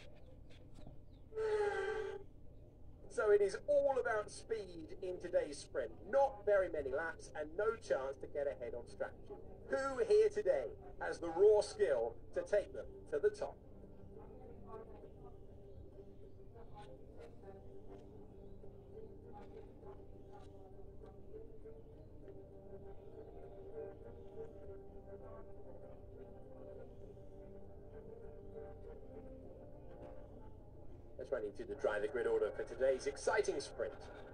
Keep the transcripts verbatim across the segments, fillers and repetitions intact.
So it is all about speed in today's sprint. Not very many laps and no chance to get ahead on strategy. Who here today has the raw skill to take them to the top? Let's run into the driver grid order for today's exciting sprint.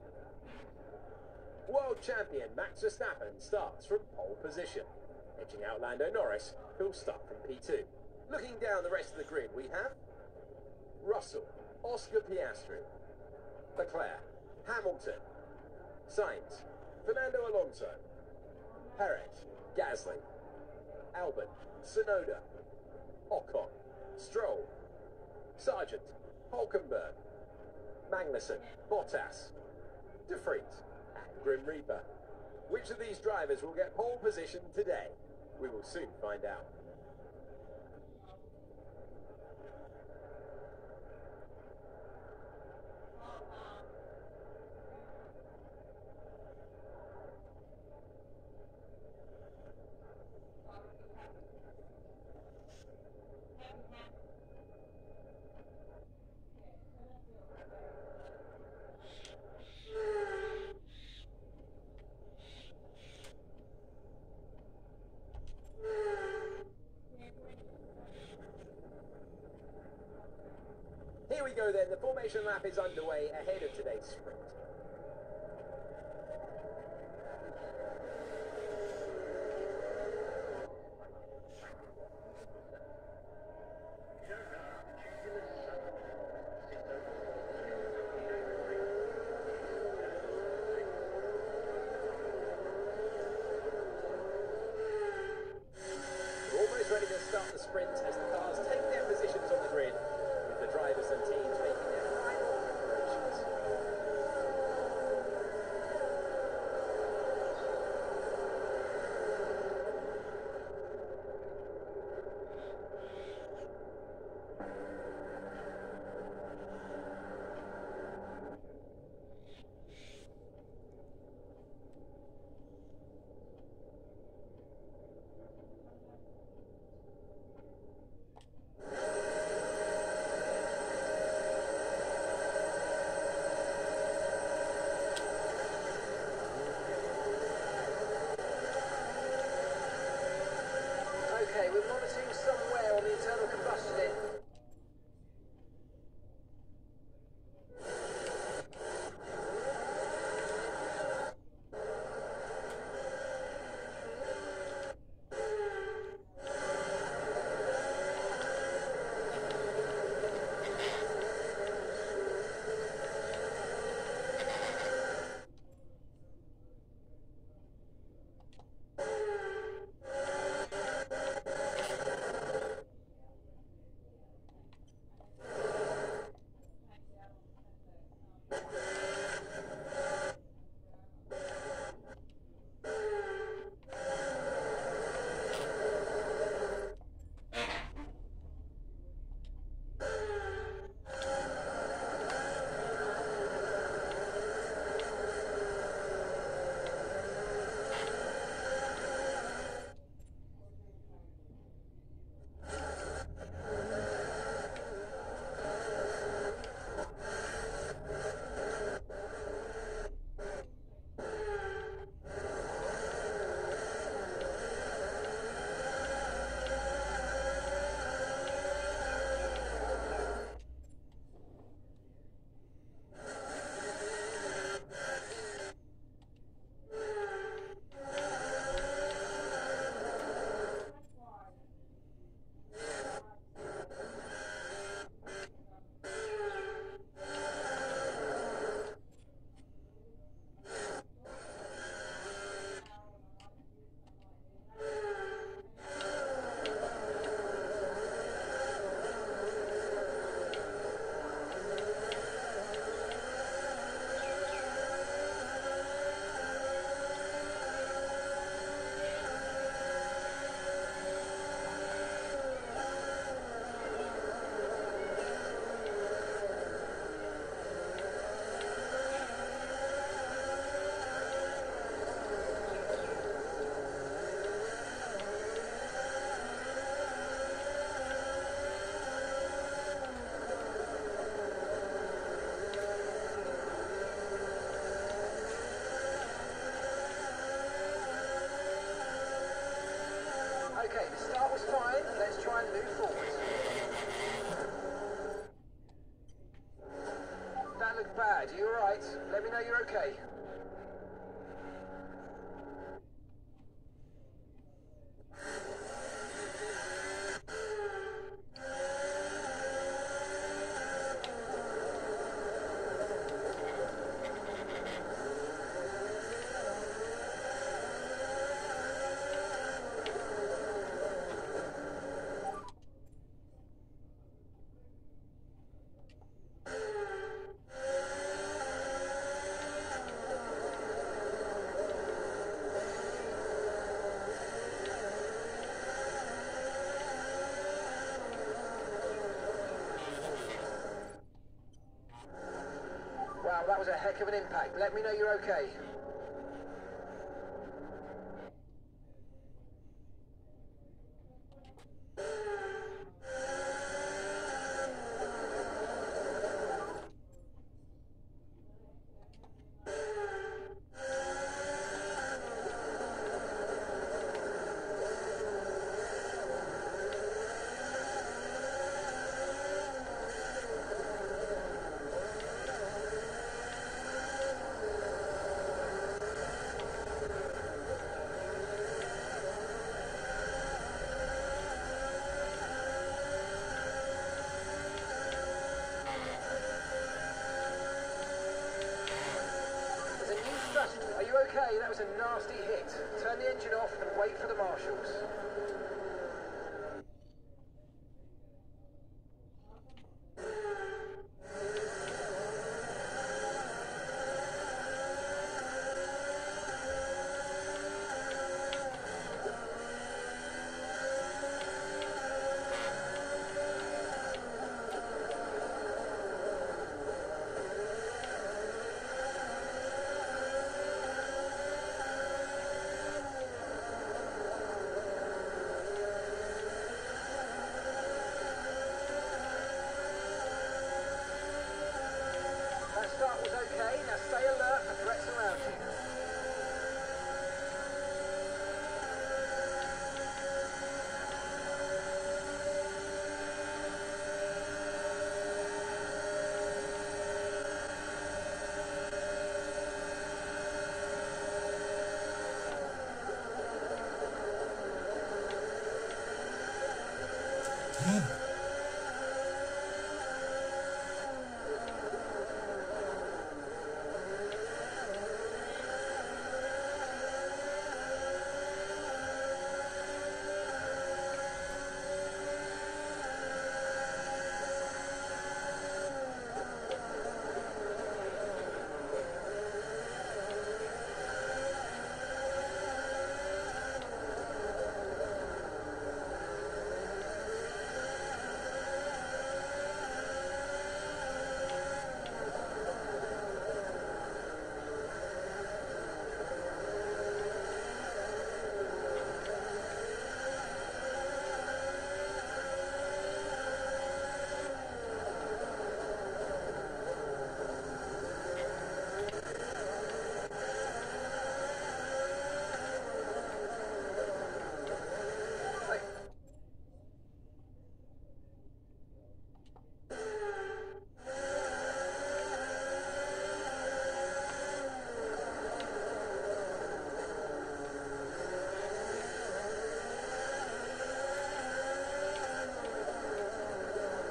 World champion Max Verstappen starts from pole position, edging out Lando Norris, who'll start from P two. Looking down the rest of the grid, we have Russell, Oscar Piastri, Leclerc, Hamilton, Sainz, Fernando Alonso, Perez, Gasly, Albon, Tsunoda, Ocon, Stroll, Sargent, Hulkenberg, Magnussen, Bottas, De Vries, and Grim Reaper. Which of these drivers will get pole position today? We will soon find out. Here we go then, the formation lap is underway ahead of today's sprint. We're almost ready to start the sprint as the cars take their positions on the grid, with the drivers and teams making their final preparations. Okay, we're monitoring somewhere on the internal combustion end. Okay, the start was fine. Let's try and move forward. That looked bad. Are you alright? Let me know you're okay. Wow, that was a heck of an impact. Let me know you're okay. Are you okay? That was a nasty hit. Turn the engine off and wait for the marshals. Start was okay, now stay alert for threats around you.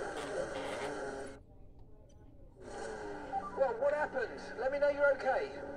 Well, what happened? Let me know you're okay.